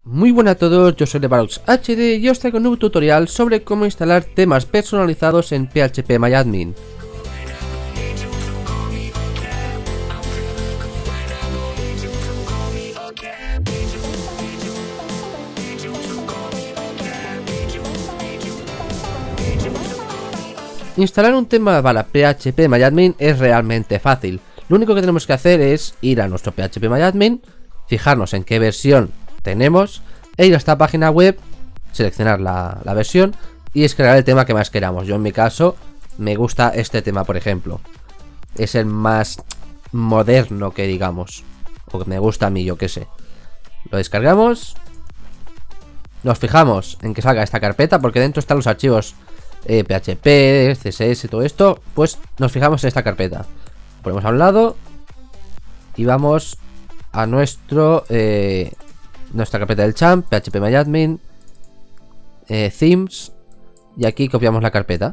Muy buenas a todos, yo soy Levarox HD y os traigo un nuevo tutorial sobre cómo instalar temas personalizados en PHPMyAdmin. Instalar un tema para PHPMyAdmin es realmente fácil. Lo único que tenemos que hacer es ir a nuestro PHPMyAdmin, fijarnos en qué versión tenemos e ir a esta página web, seleccionar la versión y descargar el tema que más queramos. Yo en mi caso me gusta este tema, por ejemplo. Es el más moderno que digamos, o que me gusta a mí, yo qué sé. Lo descargamos, nos fijamos en que salga esta carpeta porque dentro están los archivos PHP, CSS, todo esto. Pues nos fijamos en esta carpeta, ponemos a un lado y vamos a nuestra carpeta del champ, PHPMyAdmin, themes, y aquí copiamos la carpeta.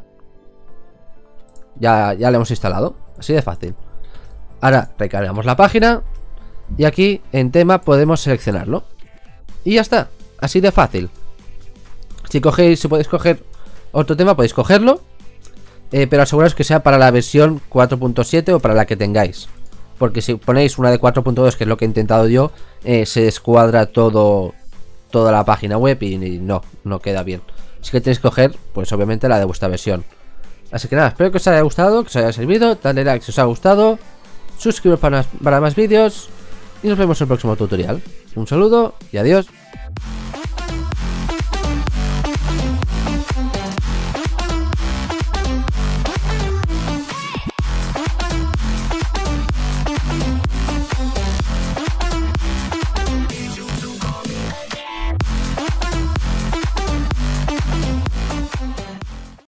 Ya la hemos instalado, así de fácil. Ahora recargamos la página y aquí en tema podemos seleccionarlo y ya está, así de fácil. Si podéis coger otro tema, podéis cogerlo, pero aseguraos que sea para la versión 4.7 o para la que tengáis, porque si ponéis una de 4.2, que es lo que he intentado yo, se descuadra toda la página web y no queda bien. Así que tenéis que coger, pues obviamente, la de vuestra versión. Así que nada, espero que os haya gustado, que os haya servido. Dale like si os ha gustado, suscribiros para más vídeos y nos vemos en el próximo tutorial. Un saludo y adiós.